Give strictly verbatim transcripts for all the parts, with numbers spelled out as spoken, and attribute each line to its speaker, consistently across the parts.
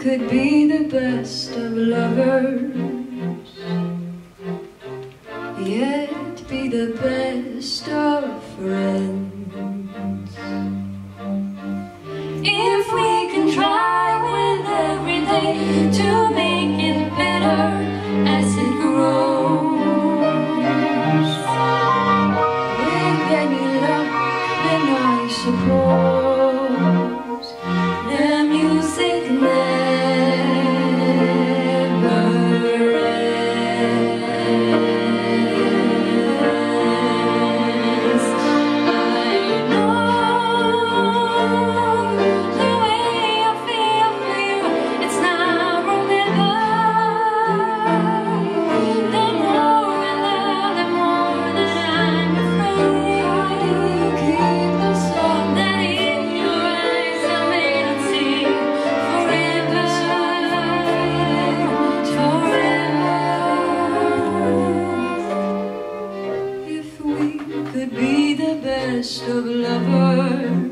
Speaker 1: could be the best of lovers, yet be the best of friends. If we can try with every day to make it better as it grows, with any luck then I suppose the music never ends. I know the way I feel for you, it's now or never. The more I love, the more that I'm afraid. Keep the song that in your eyes I may not see forever, forever. If we could be the best of lovers,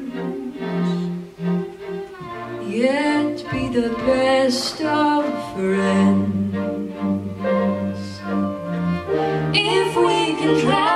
Speaker 1: yet be the best of friends. If we can try